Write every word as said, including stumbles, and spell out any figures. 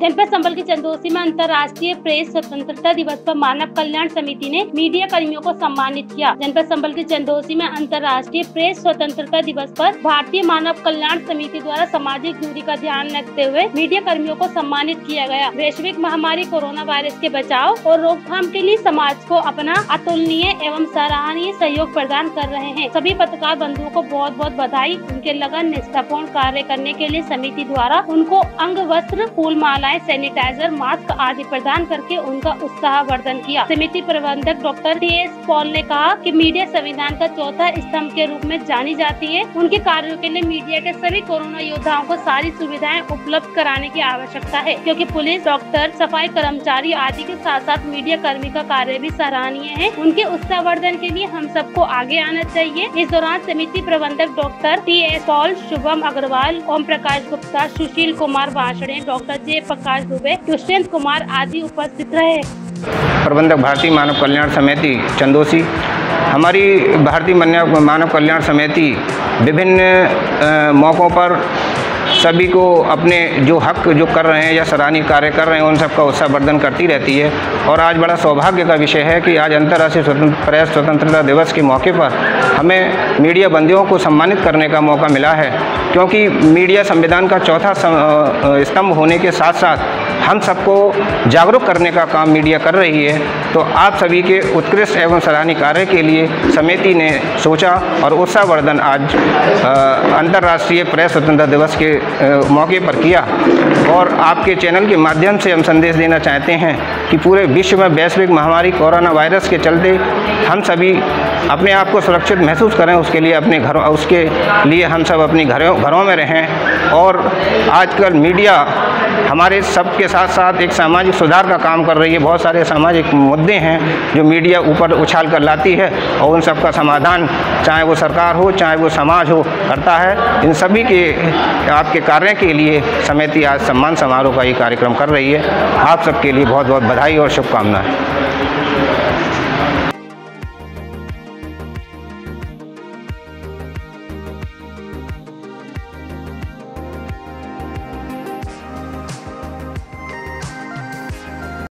जनपद संबल के चंदोसी में अंतर्राष्ट्रीय प्रेस स्वतंत्रता दिवस पर मानव कल्याण समिति ने मीडिया कर्मियों को सम्मानित किया। जनपद संबल के चंदोसी में अंतर्राष्ट्रीय प्रेस स्वतंत्रता दिवस पर भारतीय मानव कल्याण समिति द्वारा सामाजिक दूरी का ध्यान रखते हुए मीडिया कर्मियों को सम्मानित किया गया। वैश्विक महामारी कोरोना वायरस के बचाव और रोकथाम के लिए समाज को अपना अतुलनीय एवं सराहनीय सहयोग प्रदान कर रहे हैं। सभी पत्रकार बंधुओं को बहुत बहुत बधाई। उनके लगन निष्ठापूर्ण कार्य करने के लिए समिति द्वारा उनको अंग वस्त्र, फूल मालाएं, सैनिटाइजर, मास्क आदि प्रदान करके उनका उत्साह वर्धन किया। समिति प्रबंधक डॉक्टर टी एस पॉल ने कहा कि मीडिया संविधान का चौथा स्तंभ के रूप में जानी जाती है। उनके कार्यों के लिए मीडिया के सभी कोरोना योद्धाओं को सारी सुविधाएं उपलब्ध कराने की आवश्यकता है, क्योंकि पुलिस, डॉक्टर, सफाई कर्मचारी आदि के साथ साथ मीडिया कर्मी का कार्य भी सराहनीय है। उनके उत्साह वर्धन के लिए हम सबको आगे आना चाहिए। इस दौरान समिति प्रबंधक doctor T S Paul, Shubham Agarwal, Om Prakash Gupta, Sushil Kumar Varshney, doctor Jai Prakash Dubey, Dushyant Kumar आदि उपस्थित रहे। प्रबंधक भारतीय मानव कल्याण समिति चंदोसी। हमारी भारतीय मानव कल्याण समिति विभिन्न मौक़ों पर सभी को अपने जो हक जो कर रहे हैं या सराहनीय कार्य कर रहे हैं उन सबका उत्साह वर्धन करती रहती है। और आज बड़ा सौभाग्य का विषय है कि आज अंतर्राष्ट्रीय स्वतंत्र प्रेस स्वतंत्रता दिवस के मौके पर हमें मीडिया बंदियों को सम्मानित करने का मौका मिला है, क्योंकि मीडिया संविधान का चौथा स्तंभ होने के साथ साथ हम सबको जागरूक करने का काम मीडिया कर रही है। तो आप सभी के उत्कृष्ट एवं सराहनीय कार्य के लिए समिति ने सोचा और उत्साहवर्धन आज अंतर्राष्ट्रीय प्रेस स्वतंत्रता दिवस के मौके पर किया। और आपके चैनल के माध्यम से हम संदेश देना चाहते हैं कि पूरे विश्व में वैश्विक महामारी कोरोना वायरस के चलते हम सभी अपने आप को सुरक्षित महसूस करें, उसके लिए अपने घरों उसके लिए हम सब अपने घरों घरों में रहें। और आजकल मीडिया हमारे सबके साथ साथ एक सामाजिक सुधार का काम कर रही है। बहुत सारे सामाजिक मुद्दे हैं जो मीडिया ऊपर उछाल कर लाती है और उन सब का समाधान, चाहे वो सरकार हो चाहे वो समाज हो, करता है। इन सभी के आपके कार्य के लिए समिति आज सम्मान समारोह का ये कार्यक्रम कर रही है। आप सबके लिए बहुत बहुत बधाई और शुभकामनाएं।